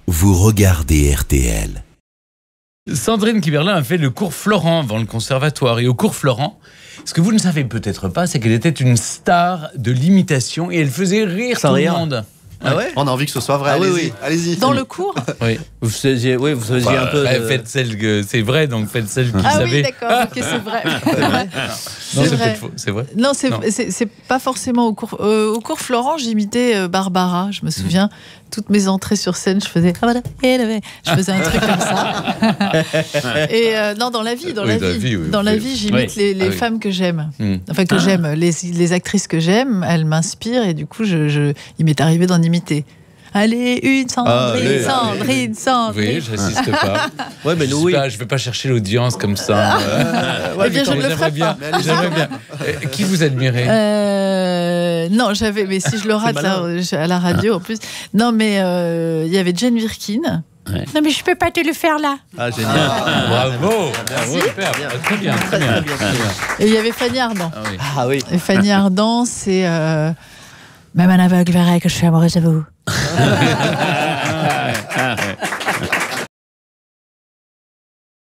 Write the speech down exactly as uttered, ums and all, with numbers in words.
vous regardez R T L. Sandrine Kiberlin a fait le cours Florent avant le conservatoire. Et au cours Florent, ce que vous ne savez peut-être pas, c'est qu'elle était une star de l'imitation et elle faisait rire Sans tout rire. le monde. Ah ouais. On a envie que ce soit vrai. Ah oui, allez-y, oui. allez-y. Dans le cours. Oui. Vous faisiez, oui, vous faisiez Bah, un peu. ouais, De... Faites celle que c'est vrai, donc faites celle qui Ah savait. oui, d'accord, ok, c'est vrai. C'est vrai. Non, C'est c'est vrai. peut-être faux. C'est vrai. Non, c'est, Non. c'est, c'est pas forcément au cours. Euh, au cours Florent, j'imitais euh, Barbara. Je me souviens, toutes mes entrées sur scène, je faisais. Ah, voilà, je faisais un truc comme ça. Et euh, non, dans la vie, dans Oui, la dans la vie, vie, oui, dans oui. la vie, j'imite Oui. les, les Ah oui. femmes que j'aime. Hmm. Enfin, que j'aime, les, les actrices que j'aime, elles m'inspirent et du coup, je, je, il m'est arrivé d'en imiter. Allez, une Sandrine, Allez, Sandrine, Sandrine. Oui, j'insiste pas. Ouais, mais je nous, ne oui. vais, vais pas chercher l'audience comme ça. Euh, ouais, Eh bien, mais je quand- ne le J'aimerais ferai bien. pas. J'aimerais bien. Euh, Qui vous admirez Euh, non, j'avais, mais si je le rate là, malin. à la radio en plus. Non, mais euh, il y avait Jane Birkin. Ouais. Non, mais je peux pas te le faire là. Ah, génial. Bravo. Bravo, super. Très bien, très bien. Très bien, très bien. Et il y avait Fanny Ardant. Ah oui. Ah oui. Et Fanny Ardant, c'est euh, même un aveugle verrait que je suis amoureuse de vous.